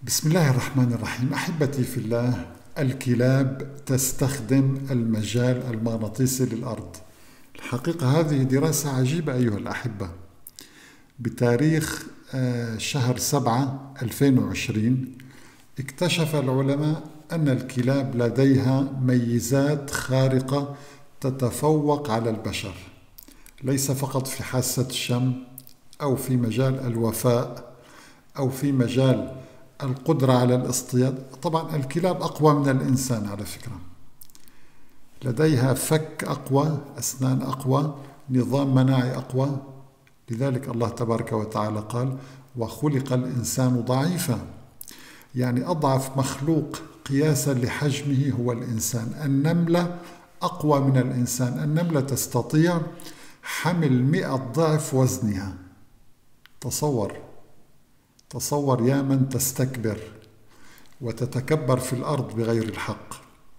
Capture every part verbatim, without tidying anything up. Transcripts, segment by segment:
بسم الله الرحمن الرحيم. أحبتي في الله، الكلاب تستخدم المجال المغناطيسي للأرض. الحقيقة هذه دراسة عجيبة أيها الأحبة. بتاريخ شهر سبعة ألفين وعشرين اكتشف العلماء أن الكلاب لديها ميزات خارقة تتفوق على البشر، ليس فقط في حاسة الشم أو في مجال الوفاء أو في مجال القدرة على الاصطياد. طبعا الكلاب أقوى من الإنسان على فكرة، لديها فك أقوى، أسنان أقوى، نظام مناعي أقوى. لذلك الله تبارك وتعالى قال: وخلق الإنسان ضعيفا، يعني أضعف مخلوق قياسا لحجمه هو الإنسان. النملة أقوى من الإنسان، النملة تستطيع حمل مئة ضعف وزنها. تصور تصور يا من تستكبر وتتكبر في الأرض بغير الحق،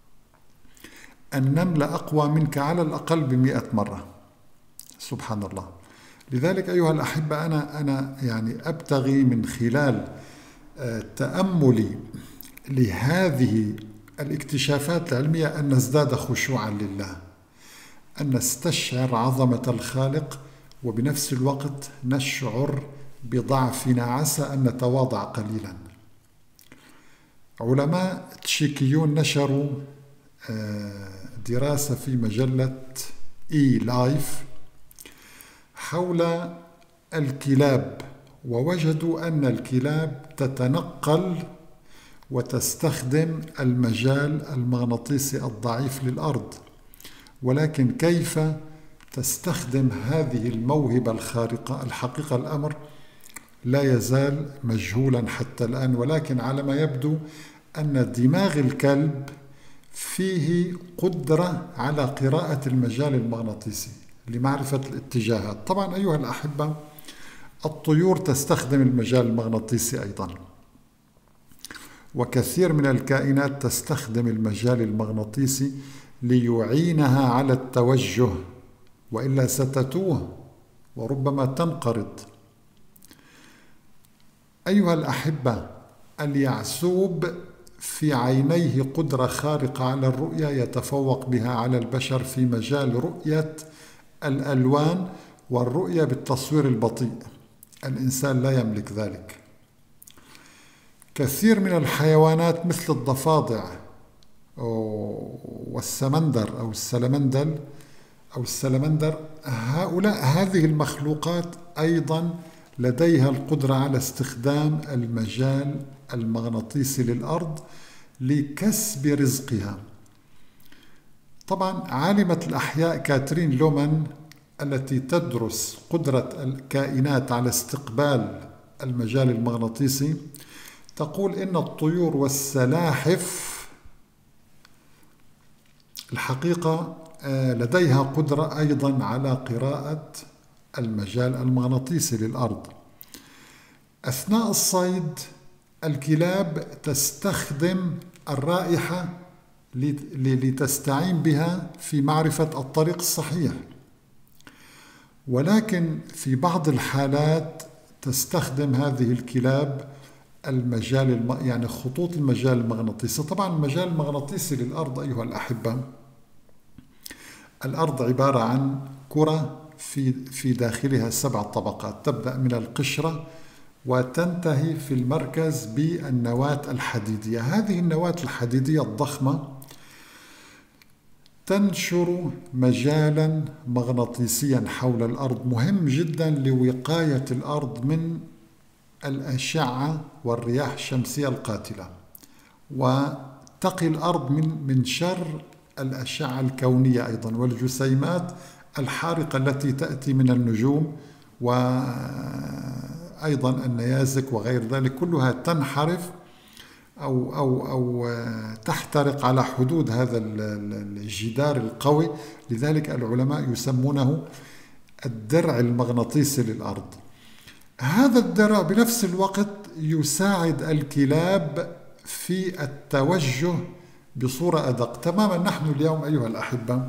النملة أقوى منك على الأقل بمئة مرة. سبحان الله. لذلك أيها الأحبة، أنا أنا يعني أبتغي من خلال تأملي لهذه الاكتشافات العلمية أن نزداد خشوعا لله، أن نستشعر عظمة الخالق، وبنفس الوقت نشعر بضعفنا، عسى أن نتواضع قليلا. علماء تشيكيون نشروا دراسة في مجلة إي لايف حول الكلاب، ووجدوا أن الكلاب تتنقل وتستخدم المجال المغناطيسي الضعيف للأرض، ولكن كيف تستخدم هذه الموهبة الخارقة؟ الحقيقة الأمر لا يزال مجهولا حتى الآن، ولكن على ما يبدو أن دماغ الكلب فيه قدرة على قراءة المجال المغناطيسي لمعرفة الاتجاهات. طبعا أيها الأحبة، الطيور تستخدم المجال المغناطيسي أيضا، وكثير من الكائنات تستخدم المجال المغناطيسي ليعينها على التوجه، وإلا ستتوه وربما تنقرض. أيها الأحبة، اليعسوب في عينيه قدرة خارقة على الرؤية، يتفوق بها على البشر في مجال رؤية الألوان والرؤية بالتصوير البطيء. الإنسان لا يملك ذلك. كثير من الحيوانات مثل الضفادع والسمندر أو السلمندل أو السلمندر هؤلاء هذه المخلوقات أيضا لديها القدرة على استخدام المجال المغناطيسي للأرض لكسب رزقها. طبعا عالمة الأحياء كاترين لومان التي تدرس قدرة الكائنات على استقبال المجال المغناطيسي تقول إن الطيور والسلاحف الحقيقة لديها قدرة أيضا على قراءة المجال المغناطيسي للأرض. أثناء الصيد الكلاب تستخدم الرائحة لتستعين بها في معرفة الطريق الصحيح، ولكن في بعض الحالات تستخدم هذه الكلاب المجال الم... يعني خطوط المجال المغناطيسي. طبعا المجال المغناطيسي للأرض أيها الأحبة، الأرض عبارة عن كرة في في داخلها سبع طبقات، تبدأ من القشرة وتنتهي في المركز بالنواة الحديدية. هذه النواة الحديدية الضخمة تنشر مجالا مغناطيسيا حول الأرض، مهم جدا لوقاية الأرض من الأشعة والرياح الشمسية القاتلة، وتقي الأرض من من شر الأشعة الكونية أيضا والجسيمات الحارقة التي تأتي من النجوم، وأيضا النيازك وغير ذلك، كلها تنحرف أو, أو, أو تحترق على حدود هذا الجدار القوي. لذلك العلماء يسمونه الدرع المغناطيسي للأرض. هذا الدرع بنفس الوقت يساعد الكلاب في التوجه بصورة أدق. تماما نحن اليوم أيها الأحبة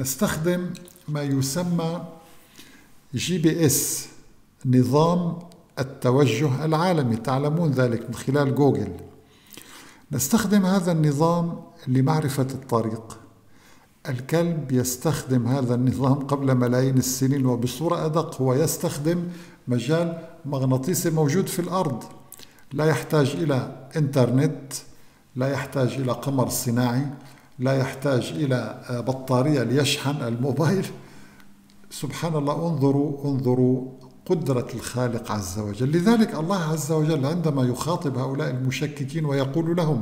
نستخدم ما يسمى جي بي إس، نظام التوجه العالمي، تعلمون ذلك من خلال جوجل. نستخدم هذا النظام لمعرفة الطريق. الكلب يستخدم هذا النظام قبل ملايين السنين، وبصورة أدق هو يستخدم مجال مغناطيسي موجود في الأرض، لا يحتاج إلى إنترنت، لا يحتاج إلى قمر صناعي، لا يحتاج إلى بطارية ليشحن الموبايل. سبحان الله، انظروا انظروا قدرة الخالق عز وجل. لذلك الله عز وجل عندما يخاطب هؤلاء المشككين ويقول لهم: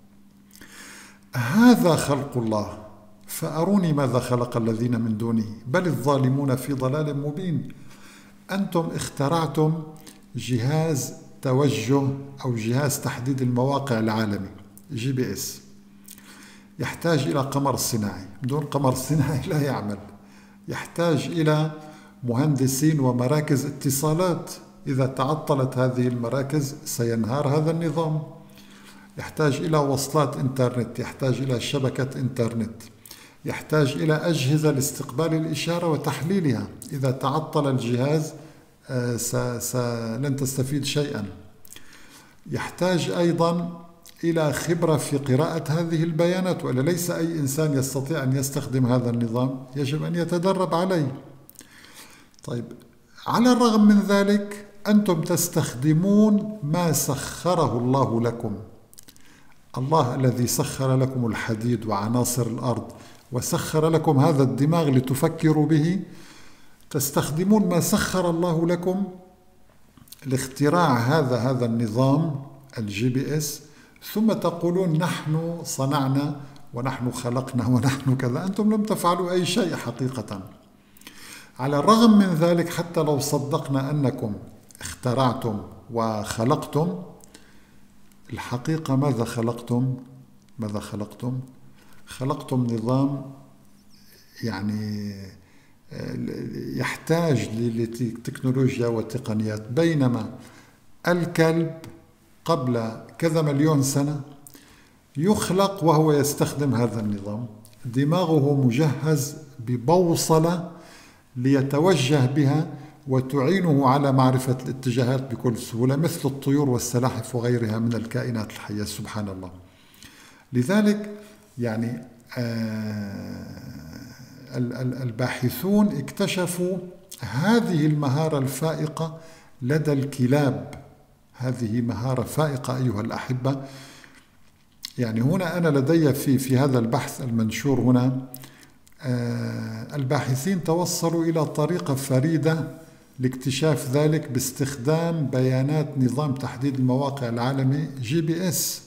هذا خلق الله فأروني ماذا خلق الذين من دونه بل الظالمون في ضلال مبين. أنتم اخترعتم جهاز توجه أو جهاز تحديد المواقع العالمي، جي بي اس، يحتاج إلى قمر صناعي، بدون قمر صناعي لا يعمل. يحتاج إلى مهندسين ومراكز اتصالات، إذا تعطلت هذه المراكز سينهار هذا النظام. يحتاج إلى وصلات إنترنت، يحتاج إلى شبكة إنترنت، يحتاج إلى أجهزة لاستقبال الإشارة وتحليلها. إذا تعطل الجهاز لن تستفيد شيئا. يحتاج أيضا إلى خبرة في قراءة هذه البيانات، وإلا ليس أي إنسان يستطيع أن يستخدم هذا النظام، يجب أن يتدرب عليه. طيب، على الرغم من ذلك أنتم تستخدمون ما سخره الله لكم. الله الذي سخر لكم الحديد وعناصر الأرض وسخر لكم هذا الدماغ لتفكروا به، تستخدمون ما سخر الله لكم لاختراع هذا هذا النظام الجي بي اس، ثم تقولون نحن صنعنا ونحن خلقنا ونحن كذا. أنتم لم تفعلوا أي شيء حقيقة. على الرغم من ذلك، حتى لو صدقنا أنكم اخترعتم وخلقتم، الحقيقة ماذا خلقتم؟ ماذا خلقتم؟ خلقتم نظام يعني يحتاج لتكنولوجيا وتقنيات، بينما الكلب قبل كذا مليون سنة يخلق وهو يستخدم هذا النظام. دماغه مجهز ببوصلة ليتوجه بها وتعينه على معرفة الاتجاهات بكل سهولة، مثل الطيور والسلاحف وغيرها من الكائنات الحية. سبحان الله. لذلك يعني الباحثون اكتشفوا هذه المهارة الفائقة لدى الكلاب. هذه مهارة فائقة أيها الأحبة. يعني هنا أنا لدي في في هذا البحث المنشور هنا، الباحثين توصلوا إلى طريقة فريدة لاكتشاف ذلك باستخدام بيانات نظام تحديد المواقع العالمي جي بي اس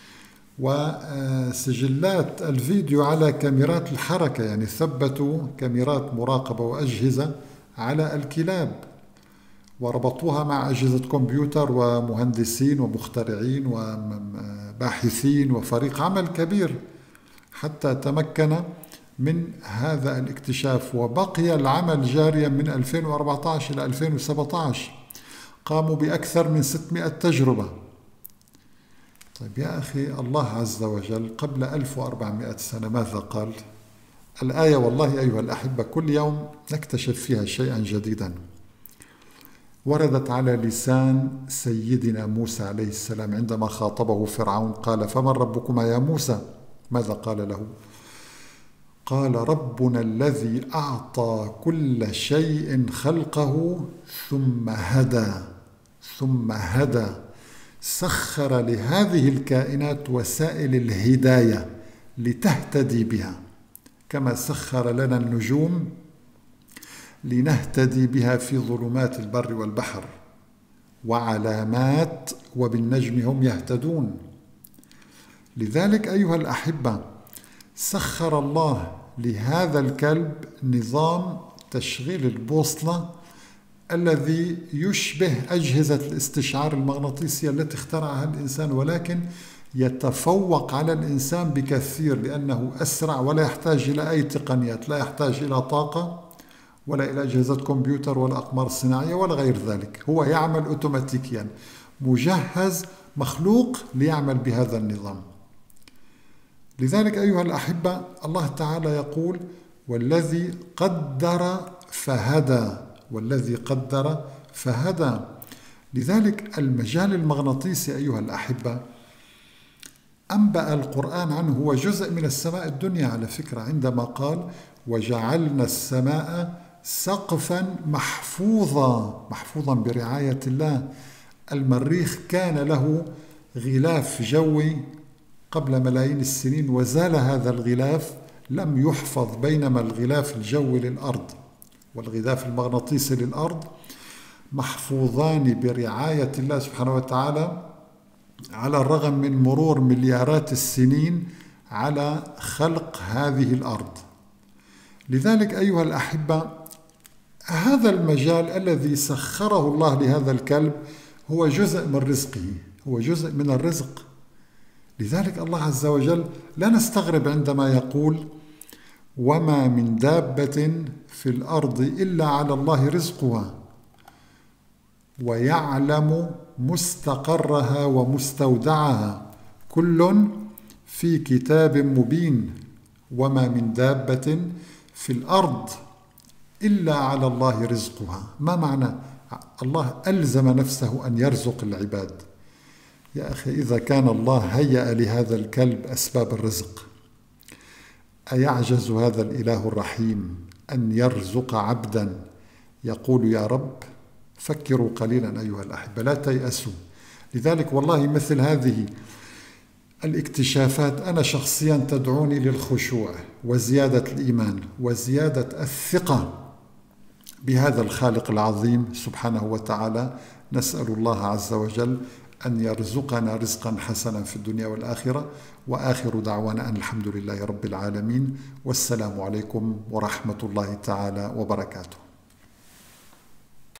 وسجلات الفيديو على كاميرات الحركة. يعني ثبتوا كاميرات مراقبة وأجهزة على الكلاب وربطوها مع أجهزة كمبيوتر ومهندسين ومخترعين وباحثين وفريق عمل كبير حتى تمكن من هذا الاكتشاف. وبقي العمل جاريا من ألفين وأربعة عشر إلى ألفين وسبعة عشر، قاموا بأكثر من ستمائة تجربة. طيب يا أخي، الله عز وجل قبل ألف وأربعمائة سنة ماذا قال؟ الآية والله أيها الأحبة كل يوم نكتشف فيها شيئا جديدا. وردت على لسان سيدنا موسى عليه السلام عندما خاطبه فرعون، قال: فمن ربكما يا موسى؟ ماذا قال له؟ قال: ربنا الذي أعطى كل شيء خلقه ثم هدى ثم هدى سخر لهذه الكائنات وسائل الهداية لتهتدي بها، كما سخر لنا النجوم لنهتدي بها في ظلمات البر والبحر، وعلامات وبالنجم هم يهتدون. لذلك أيها الأحبة، سخر الله لهذا الكلب نظام تشغيل البوصلة الذي يشبه أجهزة الاستشعار المغناطيسية التي اخترعها الإنسان، ولكن يتفوق على الإنسان بكثير لأنه أسرع ولا يحتاج إلى أي تقنيات، لا يحتاج إلى طاقة ولا إلى أجهزة كمبيوتر ولا أقمار صناعية ولا غير ذلك. هو يعمل أوتوماتيكيا، مجهز، مخلوق ليعمل بهذا النظام. لذلك أيها الأحبة، الله تعالى يقول: والذي قدر فهدى، والذي قدر فهدى. لذلك المجال المغناطيسي أيها الأحبة أنبأ القرآن عنه، هو جزء من السماء الدنيا على فكرة، عندما قال وجعلنا السماء سقفا محفوظا، محفوظا برعاية الله. المريخ كان له غلاف جوي قبل ملايين السنين وزال هذا الغلاف، لم يحفظ، بينما الغلاف الجوي للأرض والغلاف المغناطيسي للأرض محفوظان برعاية الله سبحانه وتعالى، على الرغم من مرور مليارات السنين على خلق هذه الأرض. لذلك أيها الأحبة هذا المجال الذي سخره الله لهذا الكلب هو جزء من رزقه، هو جزء من الرزق. لذلك الله عز وجل لا نستغرب عندما يقول وما من دابة في الأرض إلا على الله رزقها ويعلم مستقرها ومستودعها كل في كتاب مبين. وما من دابة في الأرض إلا على الله رزقها. ما معنى؟ الله ألزم نفسه أن يرزق العباد. يا أخي إذا كان الله هيأ لهذا الكلب أسباب الرزق، أيعجز هذا الإله الرحيم أن يرزق عبدا يقول يا رب؟ فكروا قليلا أيها الأحبة، لا تيأسوا. لذلك والله مثل هذه الاكتشافات أنا شخصيا تدعوني للخشوع وزيادة الإيمان وزيادة الثقة بهذا الخالق العظيم سبحانه وتعالى. نسأل الله عز وجل أن يرزقنا رزقا حسنا في الدنيا والآخرة. وآخر دعوانا أن الحمد لله رب العالمين، والسلام عليكم ورحمة الله تعالى وبركاته.